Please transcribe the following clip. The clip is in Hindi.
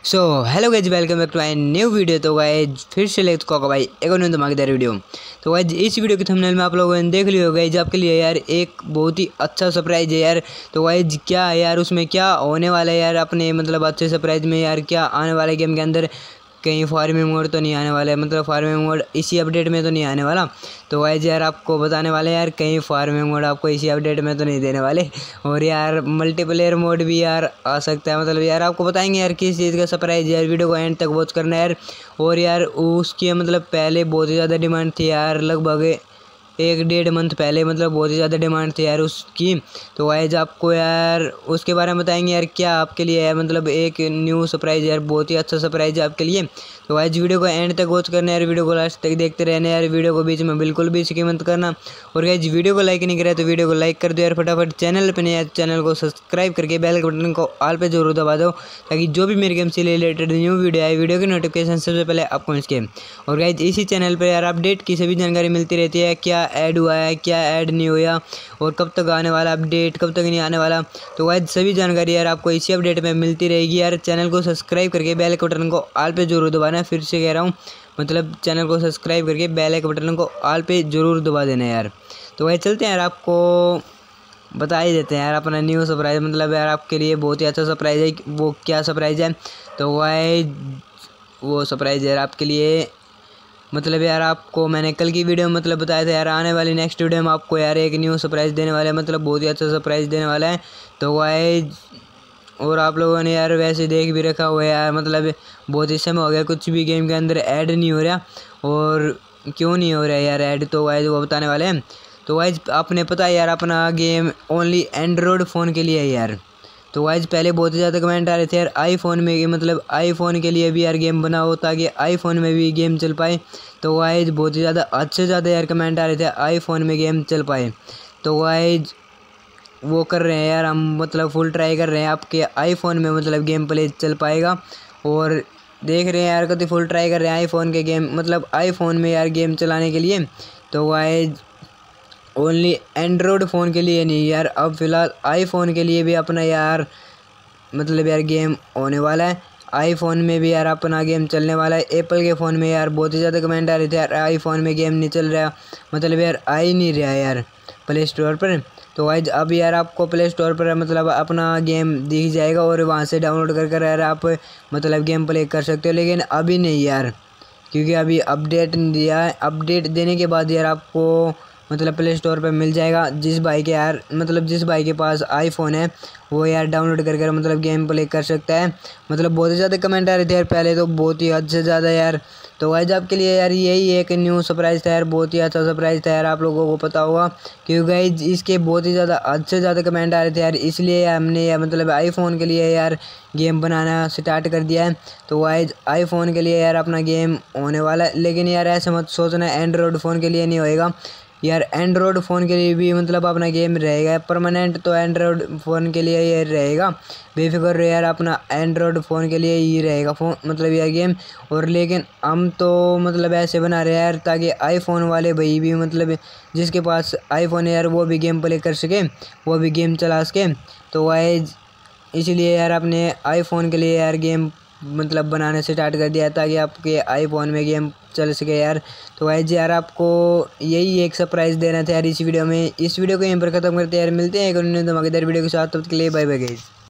So hello guys, welcome back to my new video. तो गाइज फिर से ले चुका होगा भाई एक और धमाकेदार वीडियो। तो गाइज इस वीडियो के थंबनेल में आप लोगों ने देख लिया होगा गाइज, आपके लिए यार एक बहुत ही अच्छा सरप्राइज है यार। तो गाइज क्या है यार, उसमें क्या होने वाला है यार, अपने मतलब अच्छे सरप्राइज में यार क्या आने वाला है गेम के अंदर। कहीं फार्मिंग मोड तो नहीं आने वाला है, मतलब फार्मिंग मोड इसी अपडेट में तो नहीं आने वाला। तो गाइज यार आपको बताने वाले यार, कहीं फार्मिंग मोड आपको इसी अपडेट में तो नहीं देने वाले। और यार मल्टीप्लेयर मोड भी यार आ सकता है, मतलब यार आपको बताएंगे यार किस चीज़ का सरप्राइज यार। वीडियो को एंड तक वॉच करना यार। और यार उसकी मतलब पहले बहुत ही ज़्यादा डिमांड थी यार, लगभग 1-1.5 मंथ पहले मतलब बहुत ही ज़्यादा डिमांड थी यार उसकी। तो गाइज आपको यार उसके बारे में बताएंगे यार, क्या आपके लिए है मतलब एक न्यू सरप्राइज यार, बहुत ही अच्छा सरप्राइज है आपके लिए। तो गाइज वीडियो को एंड तक वॉच करना यार, वीडियो को लास्ट तक देखते रहना यार, वीडियो को बीच में बिल्कुल भी स्किप मत करना। और गाइज वीडियो को लाइक नहीं करा तो वीडियो को लाइक कर दो यार फटाफट। चैनल पर नहीं यार, चैनल को सब्सक्राइब करके बेल के बटन को ऑल पे जरूर दबा दो, ताकि जो भी मेरे गेम से रिलेटेड न्यू वीडियो आए, वीडियो की नोटिफिकेशन सबसे पहले आपको इसके। और गाइज इसी चैनल पर यार अपडेट की सभी जानकारी मिलती रहती है, क्या ऐड हुआ है, क्या ऐड नहीं हुआ, और कब तक आने वाला अपडेट, कब तक नहीं आने वाला। तो गाइज सभी जानकारी यार आपको इसी अपडेट में मिलती रहेगी यार। चैनल को सब्सक्राइब करके बेल के बटन को ऑल पे जरूर दबाना, फिर से कह रहा हूँ, मतलब चैनल को सब्सक्राइब करके बेल के बटन को ऑल पे जरूर दबा देना यार। तो भाई चलते हैं यार, आपको बता ही देते हैं यार अपना न्यू सरप्राइज, मतलब यार आपके लिए बहुत ही अच्छा सरप्राइज है। वो क्या सरप्राइज है, तो भाई वो सरप्राइज यार आपके लिए, मतलब यार आपको मैंने कल की वीडियो में मतलब बताया था यार, आने वाली नेक्स्ट वीडियो में आपको यार एक न्यू सरप्राइज़ देने वाला है, मतलब बहुत ही अच्छा सरप्राइज़ देने वाला है। तो गाइस और आप लोगों ने यार वैसे देख भी रखा हुआ है यार, मतलब बहुत ही समय हो गया कुछ भी गेम के अंदर ऐड नहीं हो रहा। और क्यों नहीं हो रहा है यार ऐड, तो गाइस वो बताने वाले हैं। तो गाइस आपने पता है यार, अपना गेम ओनली एंड्रॉयड फ़ोन के लिए है यार। तो गाइज पहले बहुत ही ज़्यादा कमेंट आ रहे थे यार आईफोन में, मतलब आईफोन के लिए भी यार गेम बनाओ ताकि आईफोन में भी गेम चल पाए। तो गाइज बहुत ही ज़्यादा अच्छे ज़्यादा यार कमेंट आ रहे थे आईफोन में गेम चल पाए। तो गाइज वो कर रहे हैं यार हम, मतलब फुल ट्राई कर रहे हैं आपके आईफोन में मतलब गेम प्ले चल पाएगा। और देख रहे हैं यार कभी फुल ट्राई कर रहे हैं आईफोन के गेम, मतलब आईफोन में यार गेम चलाने के लिए। तो गाइज ओनली एंड्रॉयड फ़ोन के लिए नहीं यार, अब फ़िलहाल आईफोन के लिए भी अपना यार मतलब यार गेम होने वाला है। आईफोन में भी यार अपना गेम चलने वाला है। एप्पल के फ़ोन में यार बहुत ही ज़्यादा कमेंट आ रहे थे यार आईफोन में गेम नहीं चल रहा, मतलब यार आ ही नहीं रहा यार प्ले स्टोर पर। तो गाइज अब यार आपको प्ले स्टोर पर मतलब अपना गेम दिख जाएगा और वहाँ से डाउनलोड कर कर यार आप मतलब गेम प्ले कर सकते हो, लेकिन अभी नहीं यार, क्योंकि अभी अपडेट नहीं दिया है। अपडेट देने के बाद यार आपको मतलब प्ले स्टोर पे मिल जाएगा। जिस भाई के यार मतलब जिस भाई के पास आईफोन है वो यार डाउनलोड कर कर मतलब गेम प्ले कर सकता है। मतलब बहुत ही ज़्यादा कमेंट आ रहे थे यार पहले, तो बहुत ही हद से ज़्यादा यार। तो गाइस आपके लिए यार यही एक न्यू सरप्राइज़ था यार, बहुत ही अच्छा सरप्राइज़ था यार, आप लोगों को पता होगा, क्योंकि गाइस इसके बहुत ही ज़्यादा हद से ज़्यादा कमेंट आ रहे थे यार, इसलिए हमने यार मतलब आईफोन के लिए यार गेम बनाना स्टार्ट कर दिया है। तो गाइस आईफोन के लिए यार अपना गेम होने वाला है, लेकिन यार ऐसे मत सोचना एंड्रॉयड फ़ोन के लिए नहीं होएगा यार। एंड्रॉयड फ़ोन के लिए भी मतलब अपना गेम रहेगा परमानेंट, तो एंड्रॉयड फ़ोन के लिए ये रहेगा, बेफिक्र रहो यार, अपना एंड्रॉयड फ़ोन के लिए ही रहेगा फ़ोन मतलब यार गेम। और लेकिन हम तो मतलब ऐसे बना रहे हैं यार ताकि आईफोन वाले भाई भी मतलब जिसके पास आईफोन है यार वो भी गेम प्ले कर सके, वो भी गेम चला सके। तो वाइज इसलिए यार अपने आईफोन के लिए यार गेम मतलब बनाने से स्टार्ट कर दिया ताकि आपके आईफोन में गेम चल सके यार। तो गाइस यार आपको यही एक सरप्राइज़ देना था यार इस वीडियो में। इस वीडियो को यहीं पर ख़त्म करते हैं यार, मिलते हैं एक और धमाकेदार वीडियो के साथ, तब तक के लिए बाय बाय गाइस।